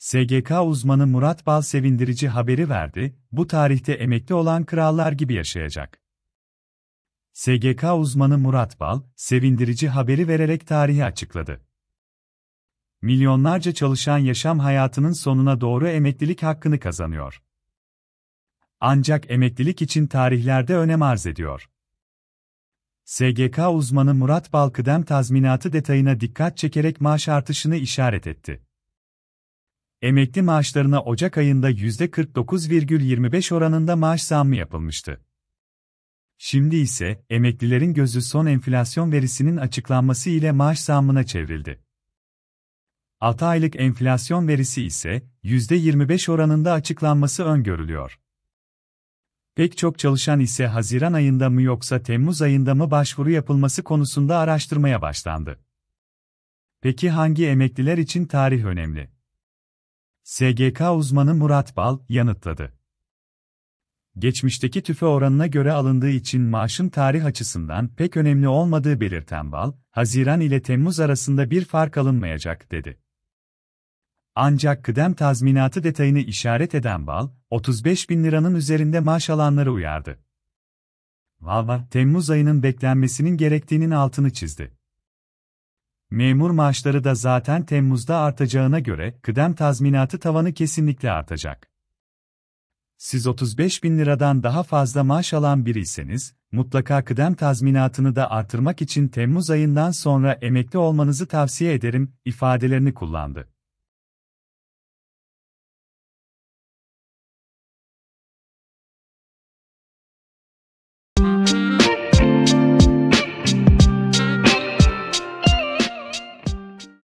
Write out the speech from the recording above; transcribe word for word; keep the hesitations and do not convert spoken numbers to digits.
S G K uzmanı Murat Bal sevindirici haberi verdi, bu tarihte emekli olan krallar gibi yaşayacak. S G K uzmanı Murat Bal, sevindirici haberi vererek tarihi açıkladı. Milyonlarca çalışan yaşam hayatının sonuna doğru emeklilik hakkını kazanıyor. Ancak emeklilik için tarihlerde önem arz ediyor. S G K uzmanı Murat Bal kıdem tazminatı detayına dikkat çekerek maaş artışını işaret etti. Emekli maaşlarına Ocak ayında yüzde kırk dokuz virgül yirmi beş oranında maaş zammı yapılmıştı. Şimdi ise, emeklilerin gözü son enflasyon verisinin açıklanması ile maaş zammına çevrildi. altı aylık enflasyon verisi ise, yüzde yirmi beş oranında açıklanması öngörülüyor. Pek çok çalışan ise Haziran ayında mı yoksa Temmuz ayında mı başvuru yapılması konusunda araştırmaya başlandı. Peki hangi emekliler için tarih önemli? S G K uzmanı Murat Bal yanıtladı. Geçmişteki tüfe oranına göre alındığı için maaşın tarih açısından pek önemli olmadığı belirten Bal, Haziran ile Temmuz arasında bir fark alınmayacak dedi. Ancak kıdem tazminatı detayını işaret eden Bal, otuz beş bin liranın üzerinde maaş alanları uyardı. Bal, Temmuz ayının beklenmesinin gerektiğinin altını çizdi. Memur maaşları da zaten Temmuz'da artacağına göre kıdem tazminatı tavanı kesinlikle artacak. Siz otuz beş bin liradan daha fazla maaş alan biriyseniz, mutlaka kıdem tazminatını da artırmak için Temmuz ayından sonra emekli olmanızı tavsiye ederim, ifadelerini kullandı.